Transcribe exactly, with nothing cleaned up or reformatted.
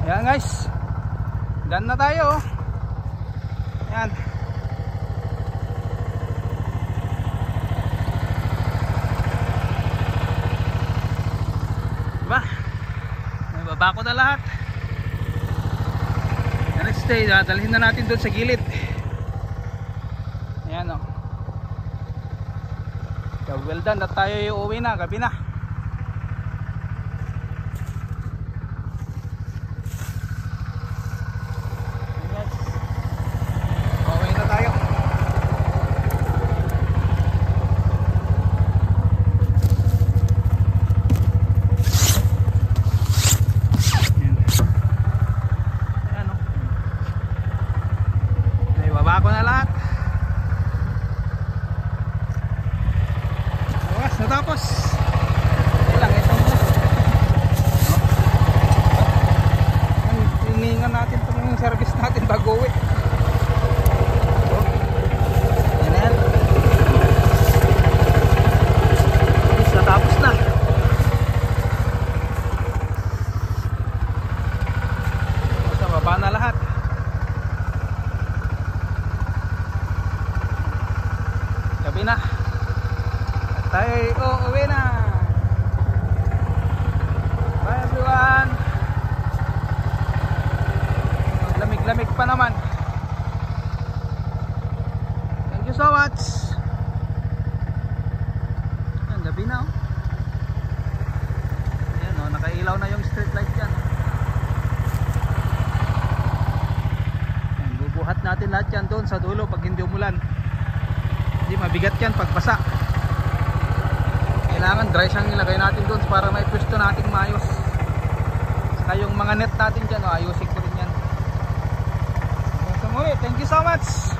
Ayan guys, done na tayo. Ayan. Diba? Nababa ko na lahat. The next day, dadalhin na natin doon sa gilid. Ayan o. So, well done, at tayo uuwi na, gabi na. Uuwi na tayo. Ayan. Ayan o. Ay, baba ko na lahat. Natapos lang itong hiningan natin itong service natin bago uwi. Yan na yan. Natapos na. Basta baba na lahat. Gabi na, tayo uuwi na. Bye everyone. Lamig-lamig pa naman. Thank you so much. Ayan, gabi na oh. Ayan oh, nakailaw na yung street light dyan oh. Ayan, bubuhat natin lahat yan doon sa dulo pag hindi umulan. Hindi mabigat yan pag basa. Kailangan dry siyang ilagay natin doon para may pwesto natin maayos. Saka yung mga net natin dyan, oh, ayusin ko rin yan. So muli, thank you so much.